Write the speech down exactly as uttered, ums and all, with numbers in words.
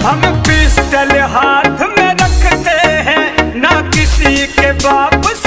हम पिस्टल हाथ में रखते हैं, ना किसी के बाप